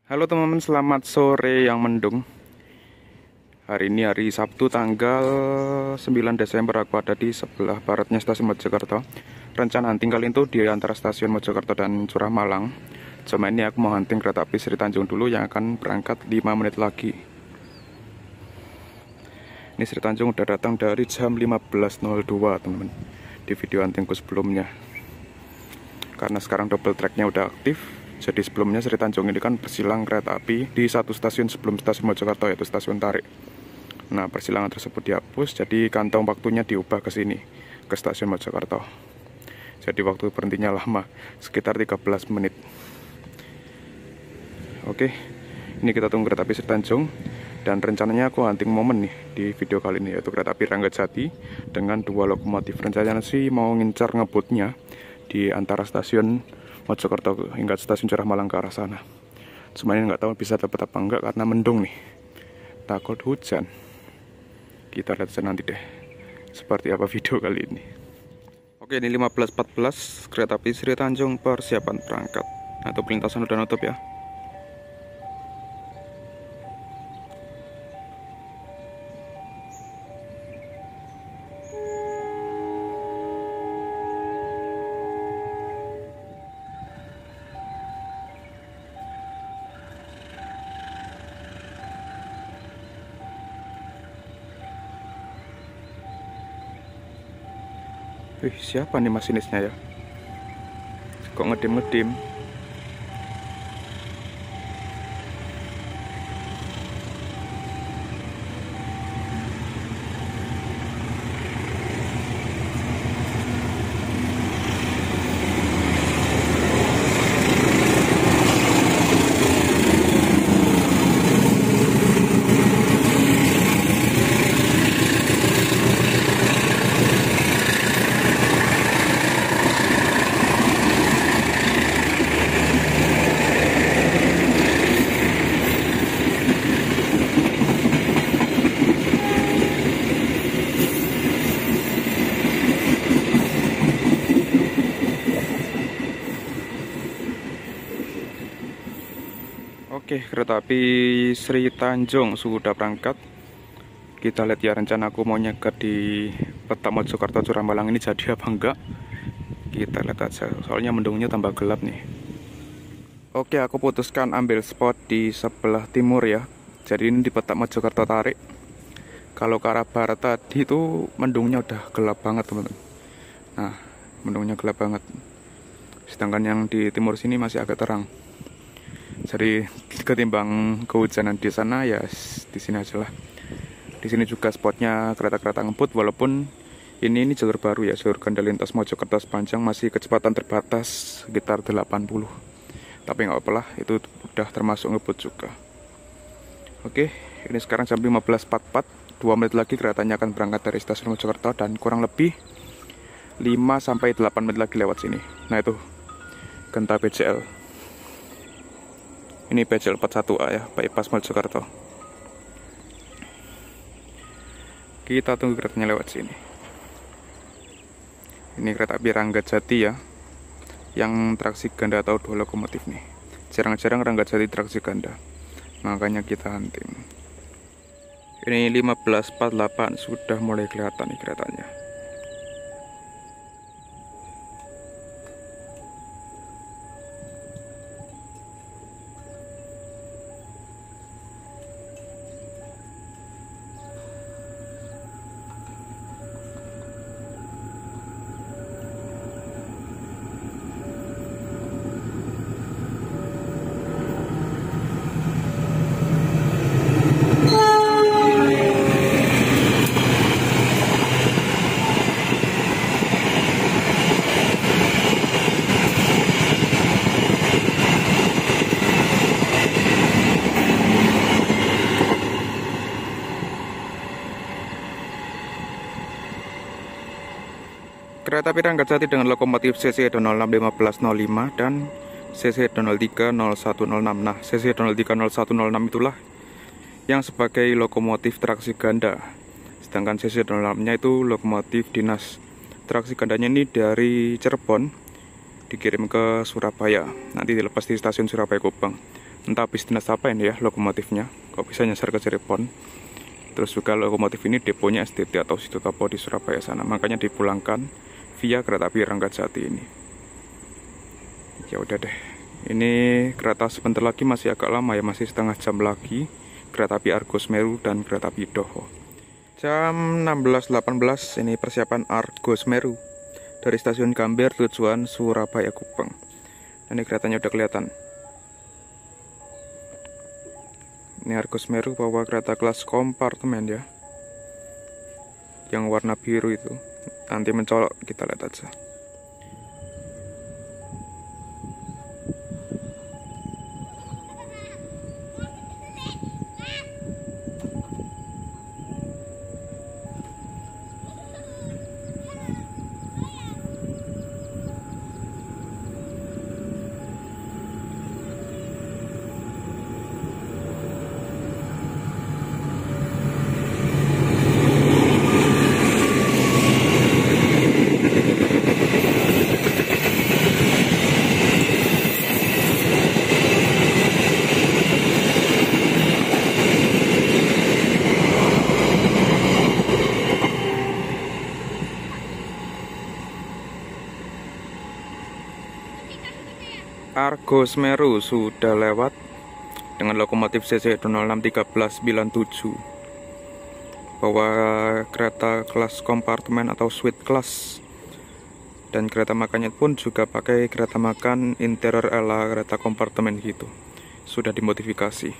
Halo teman-teman, selamat sore yang mendung. Hari ini hari Sabtu tanggal 9 Desember. Aku ada di sebelah baratnya stasiun Mojokerto. Rencana hunting kali itu di antara stasiun Mojokerto dan Curah Malang. Cuma ini aku mau hunting kereta api Sri Tanjung dulu yang akan berangkat 5 menit lagi. Ini Sri Tanjung udah datang dari jam 15.02 teman-teman, di video huntingku sebelumnya. Karena sekarang double tracknya udah aktif, jadi sebelumnya Sri Tanjung ini kan bersilang kereta api di satu stasiun sebelum stasiun Mojokerto, yaitu stasiun Tarik. Nah, persilangan tersebut dihapus, jadi kantong waktunya diubah ke sini, ke stasiun Mojokerto. Jadi waktu berhentinya lama, sekitar 13 menit. Oke, ini kita tunggu kereta api Sri Tanjung. Dan rencananya aku hunting momen nih di video kali ini, yaitu kereta api Ranggajati dengan 2 lokomotif. Rencananya sih mau ngincar ngebutnya di antara stasiun Mojokerto hingga stasiun Curah Malang ke arah sana. Cuma ini nggak tahu bisa dapat apa enggak karena mendung nih. Takut hujan. Kita lihat nanti deh seperti apa video kali ini. Oke, ini 15.14 kereta api Sri Tanjung persiapan berangkat. Atau pelintasan udah nutup ya. Siapa nih masinisnya ya? Kok ngedim-ngedim? Oke, kereta api Sri Tanjung sudah berangkat. Kita lihat ya rencana aku mau nyegat di peta Mojokerto Curah Malang ini jadi apa enggak. Kita lihat aja, soalnya mendungnya tambah gelap nih. Oke, aku putuskan ambil spot di sebelah timur ya. Jadi ini di peta Mojokerto Tarik. Kalau ke arah barat tadi itu mendungnya udah gelap banget teman-teman. Nah, mendungnya gelap banget. Sedangkan yang di timur sini masih agak terang. Jadi ketimbang kehujanan di sana ya di sini aja lah. Di sini juga spotnya kereta-kereta ngebut, walaupun ini jalur baru ya, jalur ganda lintas Mojokerto sepanjang masih kecepatan terbatas sekitar 80. Tapi nggak apa-apa lah, itu udah termasuk ngebut juga. Oke, ini sekarang jam 15.44, 2 menit lagi keretanya akan berangkat dari stasiun Mojokerto dan kurang lebih 5-8 menit lagi lewat sini. Nah itu Genta PJL. Ini PJL 41A ya, bypass Mojokerto. Kita tunggu keretanya lewat sini. Ini kereta api Ranggajati ya, yang traksi ganda atau 2 lokomotif nih. Jarang-jarang Ranggajati traksi ganda, makanya kita hunting. Ini 15.48 sudah mulai kelihatan nih keretanya. Kereta api Ranggajati dengan lokomotif CC061505 dan CC030106. Nah, CC030106 itulah yang sebagai lokomotif traksi ganda. Sedangkan CC06-nya itu lokomotif dinas. Traksi gandanya ini dari Cirebon dikirim ke Surabaya. Nanti dilepas di stasiun Surabaya Gubeng. entah habis dinas apa ini ya lokomotifnya, kok bisa nyasar ke Cirebon. Terus juga lokomotif ini deponya STT atau Situ Topo di Surabaya sana, makanya dipulangkan via kereta api Ranggajati ini. Ya udah deh, ini kereta sebentar lagi, masih agak lama ya, masih setengah jam lagi. Kereta api Argo Semeru dan kereta api Doho. Jam 16.18 ini persiapan Argo Semeru dari stasiun Gambir tujuan Surabaya Gubeng. Ini keretanya udah kelihatan. Ini Argo Semeru bawa kereta kelas kompartemen ya, yang warna biru itu. Nanti mencolok, kita lihat aja. Argo Semeru sudah lewat dengan lokomotif CC 061397, bawa kereta kelas kompartemen atau suite class, dan kereta makannya pun juga pakai kereta makan interior ala kereta kompartemen gitu, sudah dimodifikasi.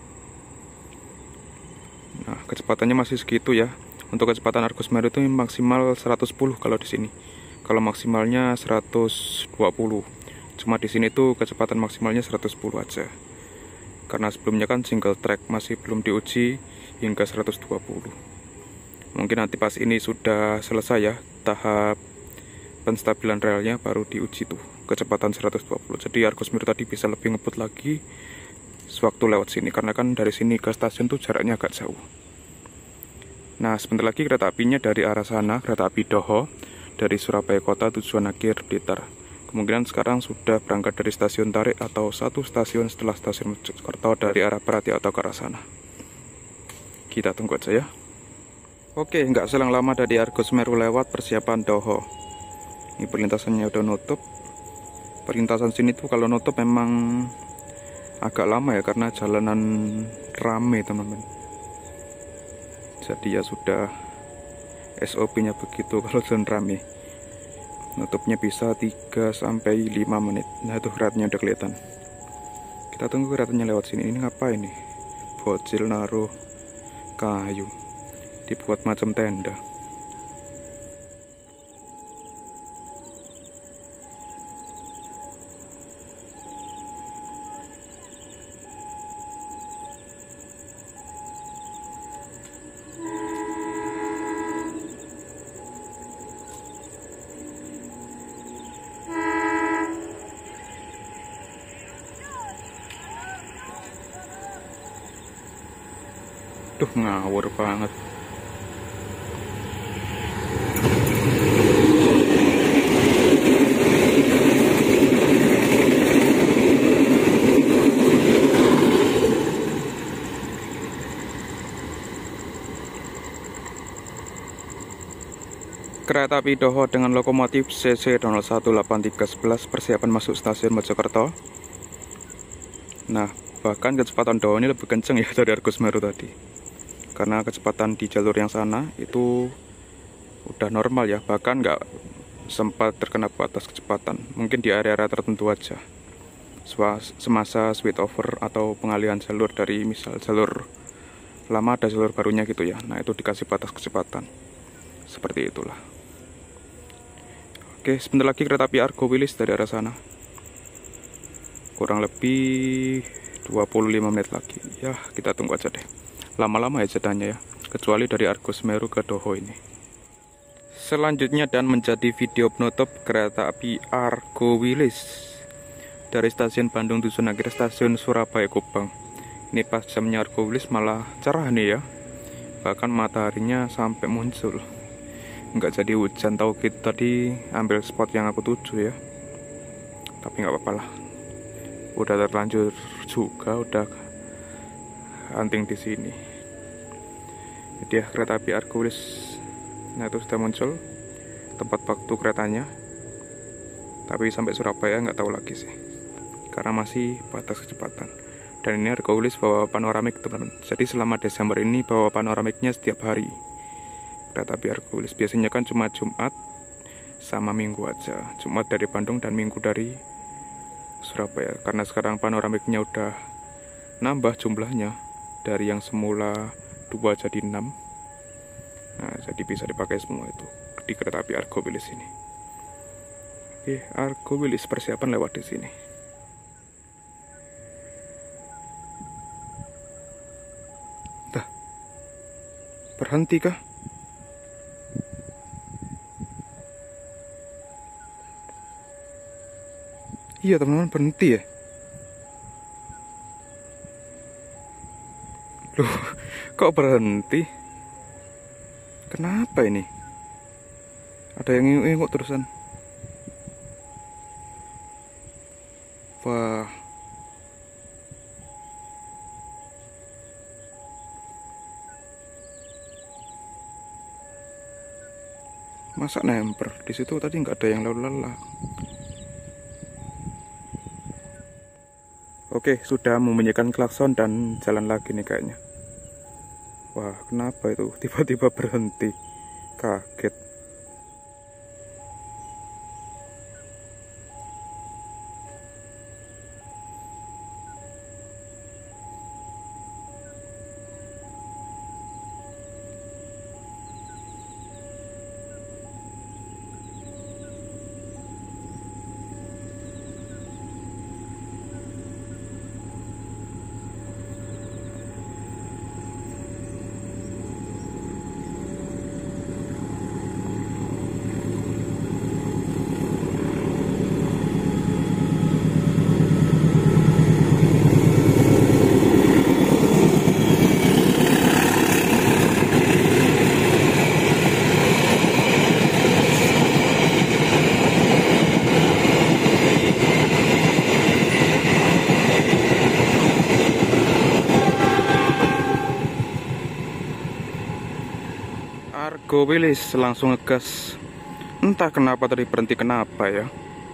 Nah, kecepatannya masih segitu ya. Untuk kecepatan Argo Semeru itu maksimal 110 kalau di sini. Kalau maksimalnya 120. Cuma di sini tuh kecepatan maksimalnya 110 aja. Karena sebelumnya kan single track, masih belum diuji hingga 120. Mungkin nanti pas ini sudah selesai ya, tahap penstabilan relnya baru diuji tuh kecepatan 120. Jadi Argo Semeru tadi bisa lebih ngebut lagi sewaktu lewat sini, karena kan dari sini ke stasiun tuh jaraknya agak jauh. Nah, sebentar lagi kereta apinya dari arah sana, kereta api Doho dari Surabaya Kota tujuan akhir Blitar. Kemungkinan sekarang sudah berangkat dari stasiun Tarik atau satu stasiun setelah stasiun Mojokerto dari arah Perati atau ke arah sana. Kita tunggu aja ya. Oke, nggak selang lama dari Argo Semeru lewat, persiapan Doho. Ini perlintasannya udah nutup. Perlintasan sini tuh kalau nutup memang agak lama ya, karena jalanan rame teman-teman. Jadi ya sudah SOP-nya begitu kalau jalan rame. Nutupnya bisa 3-5 menit. Nah, itu keretanya udah kelihatan. Kita tunggu keretanya lewat sini. Ini ngapain nih? Bocil naruh kayu, dibuat macam tenda. Duh, ngawur banget. Kereta api Doho dengan lokomotif CC 018311 persiapan masuk stasiun Mojokerto. Nah, bahkan kecepatan Doho ini lebih kenceng ya dari Argo Semeru tadi. Karena kecepatan di jalur yang sana itu udah normal ya, bahkan nggak sempat terkena batas kecepatan. Mungkin di area-area tertentu aja, semasa switch over atau pengalihan jalur dari misal jalur lama ada jalur barunya gitu ya. Nah, itu dikasih batas kecepatan seperti itulah. Oke, sebentar lagi kereta api Argo Wilis dari arah sana. Kurang lebih 25 menit lagi. Ya, kita tunggu aja deh. Lama-lama ya jedanya ya, kecuali dari Argo Semeru ke Doho ini. Selanjutnya dan menjadi video penutup kereta api Argo Wilis dari stasiun Bandung tujuan akhir stasiun Surabaya Gubeng. Ini pas jamnya Argo Wilis malah cerah nih ya, bahkan mataharinya sampai muncul. Nggak jadi hujan, tahu kita tadi ambil spot yang aku tuju ya, tapi nggak apa-apa lah. udah terlanjur juga, udah hunting di sini. Dia kereta api Argowilis. Nah, itu sudah muncul tempat waktu keretanya. Tapi sampai Surabaya nggak tahu lagi sih, karena masih batas kecepatan. Dan ini Argowilis bawa panoramik, teman-teman. Jadi selama Desember ini bawa panoramiknya setiap hari. Kereta api Argowilis biasanya kan cuma Jumat sama Minggu aja. Jumat dari Bandung dan Minggu dari Surabaya. Karena sekarang panoramiknya udah nambah jumlahnya, dari yang semula 2 jadi 6. Nah, jadi bisa dipakai semua itu di kereta api Argowilis ini. Oke, Argowilis persiapan lewat di sini. Dah, berhenti kah? Iya teman-teman, berhenti ya. Loh, kok berhenti? Kenapa ini? Ada yang nginguk terusan. Wah. Masa nemper? Di situ tadi nggak ada yang lalu lalang. Oke, sudah membunyikan klakson dan jalan lagi nih kayaknya. Wah, kenapa itu? Tiba-tiba berhenti. Kaget. Argowilis langsung ngegas. Entah kenapa tadi berhenti, kenapa ya.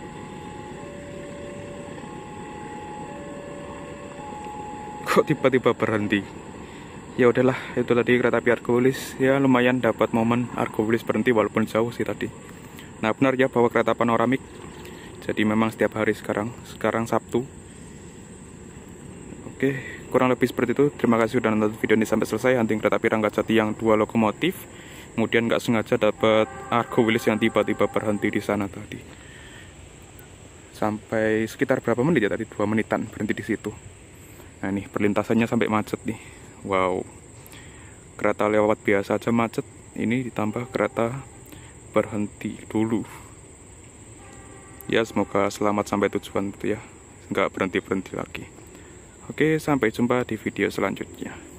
Kok tiba-tiba berhenti? Ya udahlah, itu tadi kereta api Argowilis. Ya lumayan dapat momen Argowilis berhenti walaupun jauh sih tadi. Nah benar ya, bawa kereta panoramik. Jadi memang setiap hari sekarang Sabtu. Oke, kurang lebih seperti itu. Terima kasih sudah nonton video ini sampai selesai. Hunting kereta api Ranggajati yang 2 lokomotif. Kemudian nggak sengaja dapat Argowilis yang tiba-tiba berhenti di sana tadi. Sampai sekitar berapa menit ya tadi? 2 menitan berhenti di situ. Nah nih perlintasannya sampai macet nih. Wow. Kereta lewat biasa aja macet. Ini ditambah kereta berhenti dulu. Ya semoga selamat sampai tujuan itu ya. Nggak berhenti-berhenti lagi. Oke, sampai jumpa di video selanjutnya.